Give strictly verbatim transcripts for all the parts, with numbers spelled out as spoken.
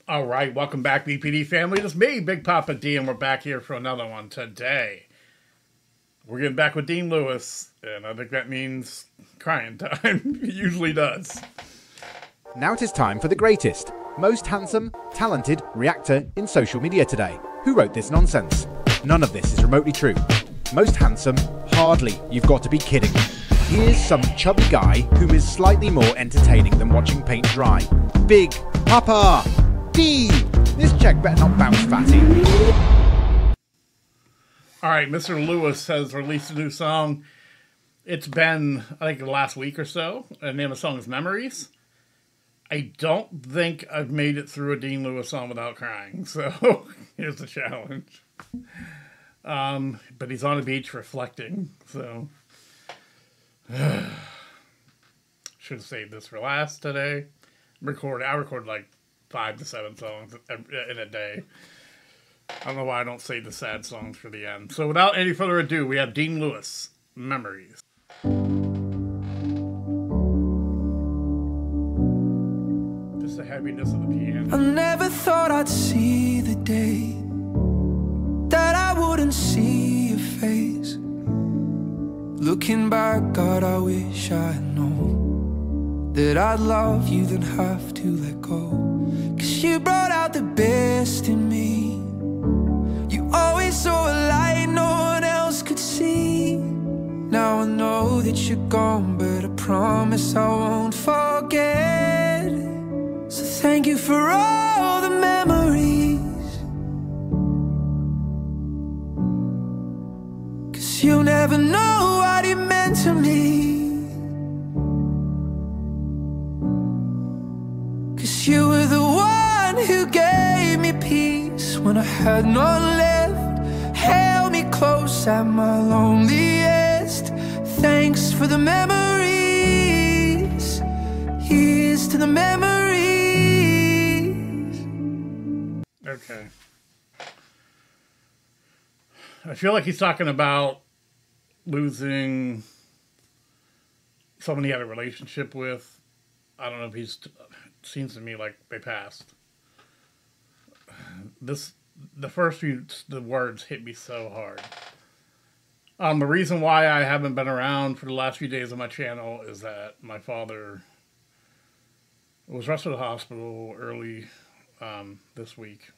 All right, welcome back, B P D family. It's me, Big Papa D, and we're back here for another one today. We're getting back with Dean Lewis, and I think that means crying time. It usually does. Now it is time for the greatest, most handsome, talented reactor in social media today. Who wrote this nonsense? None of this is remotely true. Most handsome? Hardly. You've got to be kidding. Here's some chubby guy whom is slightly more entertaining than watching paint dry. Big Papa D! This check better not bounce, fatty. Alright, Mister Lewis has released a new song. It's been, I think, the last week or so. The name of the song is Memories. I don't think I've made it through a Dean Lewis song without crying, so here's the challenge. Um, but he's on the beach reflecting, so... Should have saved this for last today. Record, I record like five to seven songs in a day. I don't know why I don't save the sad songs for the end. So without any further ado, we have Dean Lewis, Memories. Just the heaviness of the piano. I never thought I'd see the day that I wouldn't see your face. Looking back, God, I wish I had known that I'd love you, then have to let go. Cause you brought out the best in me. You always saw a light no one else could see. Now I know that you're gone, but I promise I won't forget. So thank you for all the memories. Cause you'll never know what it meant to me. Cause you were the one who gave me peace when I had none left. Held me close at my loneliest. Thanks for the memories. Here's to the memories. Okay. I feel like he's talking about losing someone he had a relationship with. I don't know if he's... It seems to me like they passed. This... The first few the words hit me so hard. Um, the reason why I haven't been around for the last few days of my channel is that my father was rushed to the hospital early um, this week.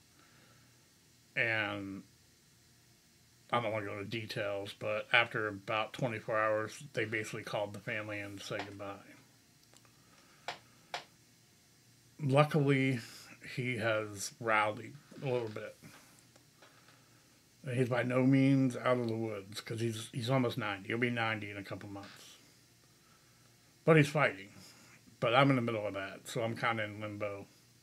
And I don't want to go into details, but after about twenty-four hours, they basically called the family in to say goodbye. Luckily, he has rallied a little bit. He's by no means out of the woods, because he's he's almost ninety. He'll be ninety in a couple months. But he's fighting. But I'm in the middle of that, so I'm kind of in limbo.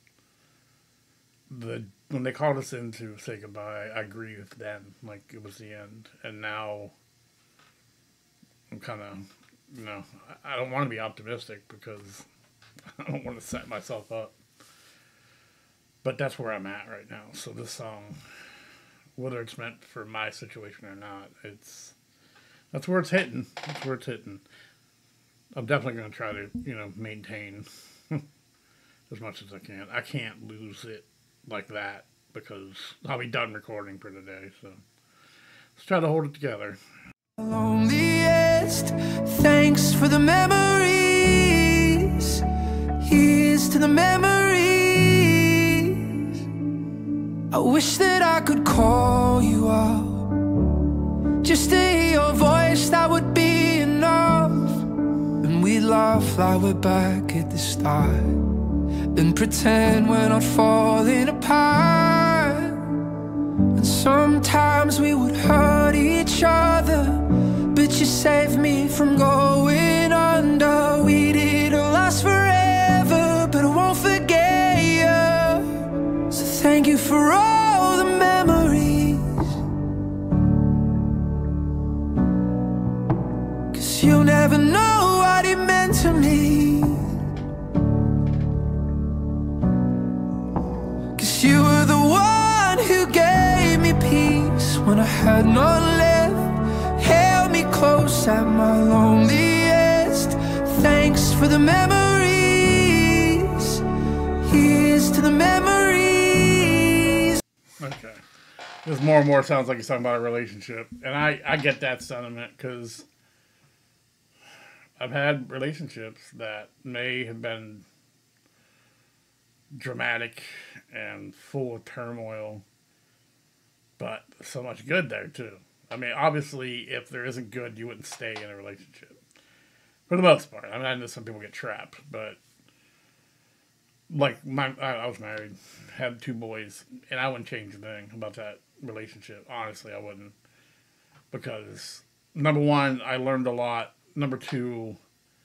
The when they called us in to say goodbye, I grieved then, like it was the end. And now, I'm kind of, you know, I don't want to be optimistic, because I don't want to set myself up. But that's where I'm at right now. So this song, whether it's meant for my situation or not, it's that's where it's hitting. That's where it's hitting. I'm definitely going to try to, you know, maintain as much as I can. I can't lose it like that, because I'll be done recording for today. So let's try to hold it together. Loneliest, thanks for the memories. Here's to the memories. I wish that I could call you out, just to hear your voice, that would be enough. And we'd laugh like we're back at the start, and pretend we're not falling apart. And sometimes we would hurt each other, but you saved me from going under. We didn't last forever, but I won't forget you. So thank you for all the memories. Cause you'll never know what it meant to me. Cause you were the one who gave me peace when I had none left. Held me close at my loneliest. Thanks for the memories. Here's Here's to the memories. Okay. This more and more sounds like he's talking about a relationship. And I, I get that sentiment because I've had relationships that may have been dramatic and full of turmoil, but so much good there too. I mean, obviously, if there isn't good, you wouldn't stay in a relationship. For the most part. I mean, I know some people get trapped, but like, my I, I was married, had two boys, and I wouldn't change a thing about that relationship. Honestly, I wouldn't. Because, number one, I learned a lot. Number two,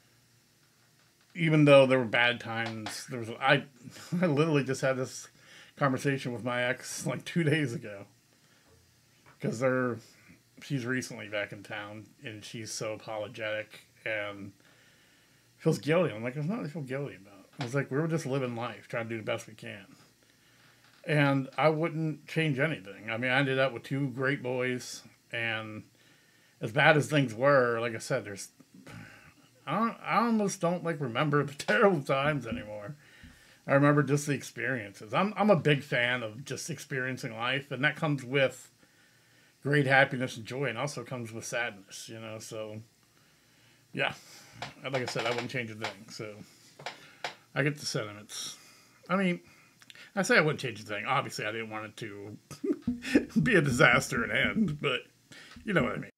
even though there were bad times, there was I, I literally just had this conversation with my ex like two days ago. Because they're, she's recently back in town, and she's so apologetic and feels guilty. I'm like, there's nothing to feel guilty about. I was like, we were just living life, trying to do the best we can. And I wouldn't change anything. I mean, I ended up with two great boys, and as bad as things were, like I said, there's, I don't, I almost don't like remember the terrible times anymore. I remember just the experiences. I'm, I'm a big fan of just experiencing life, and that comes with great happiness and joy, and also comes with sadness, you know, so, yeah. Like I said, I wouldn't change a thing, so I get the sentiments. I mean, I say I wouldn't change a thing. Obviously, I didn't want it to be a disaster and end, but you know what I mean.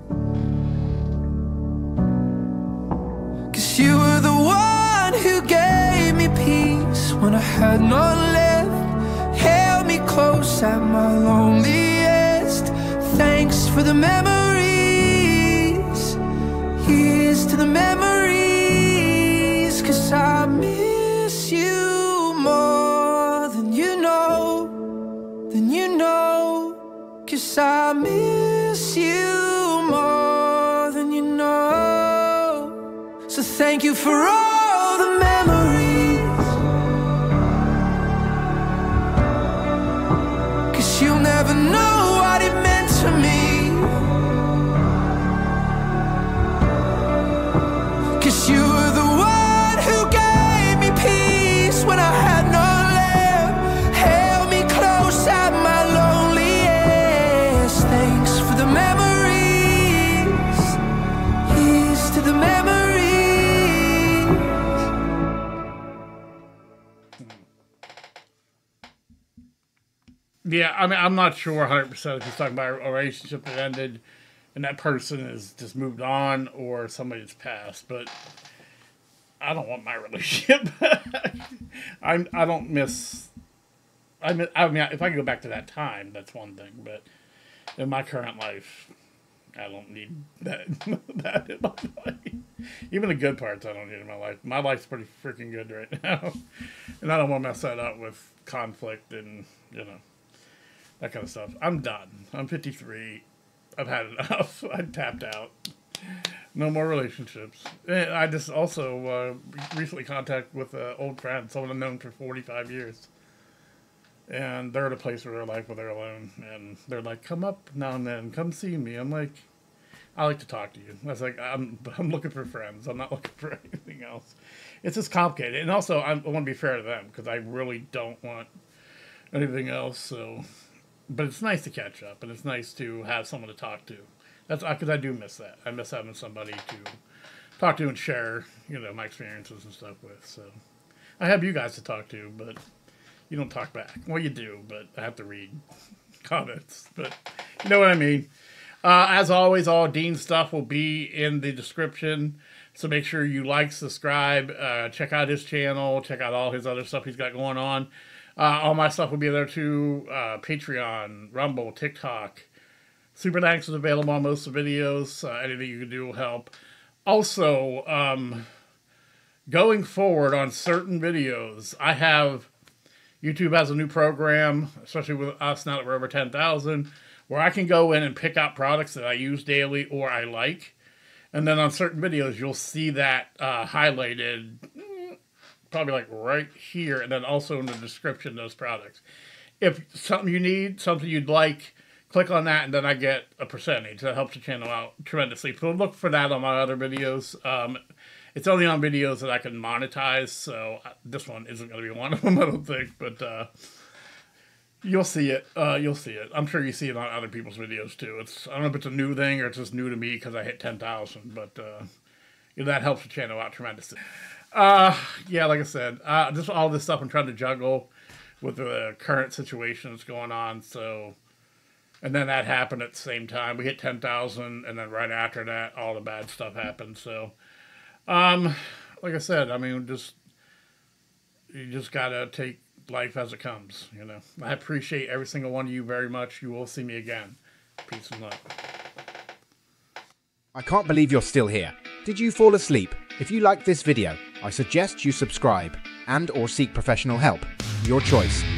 'Cause you were the one who gave me peace when I had none left, held me close at my loneliest. Thanks for the memories. Here's to the memories. 'Cause I miss you more than you know, than you know. 'Cause I miss you more than you know. So thank you for all the memories. 'Cause you'll never know what it meant to me. 'Cause you were the one who gave me peace when I had none left, held me close at my loneliest. Thanks for the memories. Here's to the memories. Yeah, I mean, I'm not sure one hundred percent if he's talking about a relationship that ended and that person has just moved on or somebody that's passed, but I don't want my relationship back. I'm, I don't miss, I mean, I mean, if I could go back to that time, that's one thing, but in my current life, I don't need that, that in my life. Even the good parts I don't need in my life. My life's pretty freaking good right now, and I don't want to mess that up with conflict and, you know, that kind of stuff. I'm done. I'm fifty-three. I've had enough. I tapped out. No more relationships. And I just also uh, recently contacted with an old friend, someone I've known for forty-five years. And they're at a place where they're like, well, they're alone. And they're like, come up now and then. Come see me. I'm like, I like to talk to you. I was like, I'm, I'm looking for friends. I'm not looking for anything else. It's just complicated. And also, I want to be fair to them because I really don't want anything else. So, but it's nice to catch up, and it's nice to have someone to talk to. That's because I do miss that. I miss having somebody to talk to and share, you know, my experiences and stuff with. So, I have you guys to talk to, but you don't talk back. Well, you do, but I have to read comments. But you know what I mean. Uh, as always, all Dean's stuff will be in the description. So make sure you like, subscribe, uh, check out his channel, check out all his other stuff he's got going on. Uh, all my stuff will be there too. Uh, Patreon, Rumble, TikTok. Super Thanks is available on most of the videos. Uh, anything you can do will help. Also, um, going forward on certain videos, I have... YouTube has a new program, especially with us now that we're over ten thousand, where I can go in and pick out products that I use daily or I like. And then on certain videos, you'll see that uh, highlighted, probably like right here, and then also in the description of those products. If something you need, something you'd like, click on that, and then I get a percentage. That helps the channel out tremendously. So look for that on my other videos. Um, it's only on videos that I can monetize, so this one isn't going to be one of them, I don't think. But uh, you'll see it. Uh, you'll see it. I'm sure you see it on other people's videos too. It's I don't know if it's a new thing or it's just new to me because I hit ten thousand, but uh, you know, that helps the channel out tremendously. Uh, yeah, like I said, uh, just all this stuff I'm trying to juggle with the current situation that's going on. So, and then that happened at the same time. We hit ten thousand, and then right after that, all the bad stuff happened. So, um, like I said, I mean, just you just gotta take life as it comes. You know, I appreciate every single one of you very much. You will see me again. Peace and love. I can't believe you're still here. Did you fall asleep? If you liked this video, I suggest you subscribe and or seek professional help. Your choice.